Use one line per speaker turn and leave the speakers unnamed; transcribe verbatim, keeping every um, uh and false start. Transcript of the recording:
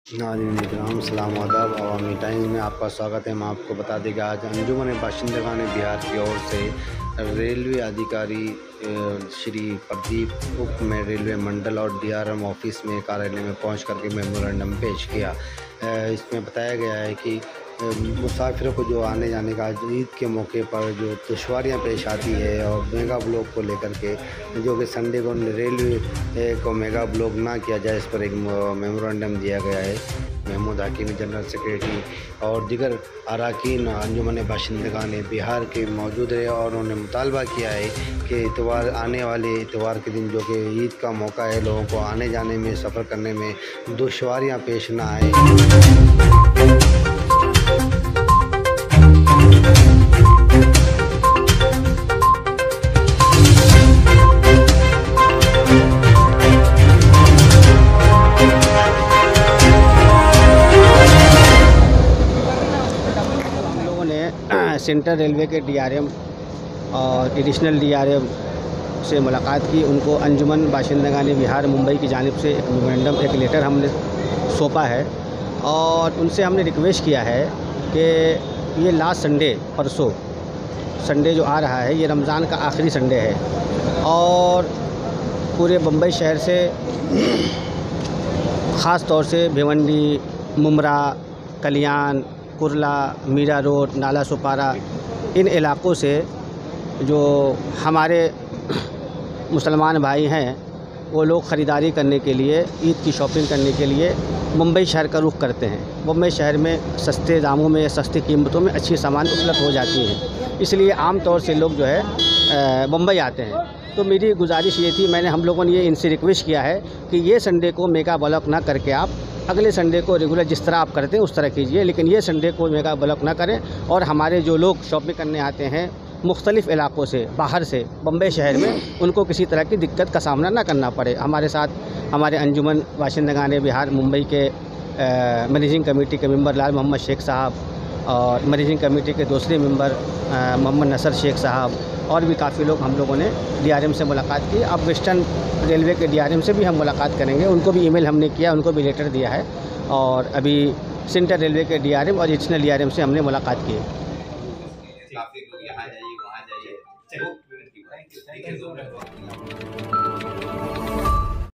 नाज़रीन इकराम सलाम आदाब। अवामी टाइम्स में आपका स्वागत है। हम आपको बता दें कि आज अंजुमन बाशिंदगान बिहार की ओर से रेलवे अधिकारी श्री प्रदीप उप में रेलवे मंडल और डीआरएम ऑफिस में कार्यालय में पहुंच करके मेमोरेंडम पेश किया। इसमें बताया गया है कि मुसाफिरों को जो आने जाने का ईद के मौके पर जो दुश्वारियाँ पेश आती है और मेगा ब्लॉक को लेकर के जो कि संडे को रेलवे को मेगा ब्लॉक ना किया जाए, इस पर एक मेमोरेंडम दिया गया है। महमूद हकीम जनरल सेक्रेटरी और दिगर अरकान अंजुमन बाशिंदगान बिहार के मौजूद रहे और उन्होंने मुतालबा किया है कि इतवार आने वाले इतवार के दिन जो कि ईद का मौका है, लोगों को आने जाने में सफ़र करने में दुश्वारियाँ पेश ना आए।
सेंट्रल रेलवे के डीआरएम और एडिशनल डीआरएम से मुलाकात की। उनको अंजुमन बाशिंदगान बिहार मुंबई की जानिब से एक मेमोरेंडम एक लेटर हमने सौंपा है और उनसे हमने रिक्वेस्ट किया है कि ये लास्ट संडे परसों संडे जो आ रहा है, ये रमज़ान का आखिरी संडे है और पूरे मुंबई शहर से ख़ास तौर से भिवंडी, मुमरा, कल्याण, कुर्ला, मीरा रोड, नाला सुपारा, इन इलाक़ों से जो हमारे मुसलमान भाई हैं वो लोग ख़रीदारी करने के लिए, ईद की शॉपिंग करने के लिए मुंबई शहर का रुख करते हैं। मुंबई शहर में सस्ते दामों में, सस्ती कीमतों में अच्छी सामान उपलब्ध हो जाती हैं, इसलिए आम तौर से लोग जो है मुंबई आते हैं। तो मेरी गुजारिश ये थी, मैंने हम लोगों ने ये इनसे रिक्वेस्ट किया है कि ये संडे को मेगा ब्लॉक ना करके आप अगले संडे को रेगुलर जिस तरह आप करते हैं उस तरह कीजिए, लेकिन ये संडे को मेगा ब्लॉक ना करें। और हमारे जो लोग शॉपिंग करने आते हैं मुख्तलिफ़ इलाक़ों से, बाहर से मुंबई शहर में, उनको किसी तरह की दिक्कत का सामना ना करना पड़े। हमारे साथ हमारे अंजुमन बाशिंदगान बिहार मुंबई के मैनेजिंग कमेटी के मेंबर लाल मोहम्मद शेख साहब और मैनेजिंग कमेटी के दूसरे मेंबर मोहम्मद नसर शेख साहब और भी काफ़ी लोग हम लोगों ने डीआरएम से मुलाकात की। अब वेस्टर्न रेलवे के डीआरएम से भी हम मुलाकात करेंगे, उनको भी ईमेल हमने किया, उनको भी लेटर दिया है और अभी सेंट्रल रेलवे के डीआरएम और एडिशनल डीआरएम से हमने मुलाकात की।
यहाँ जाइए, वहाँ जाइए।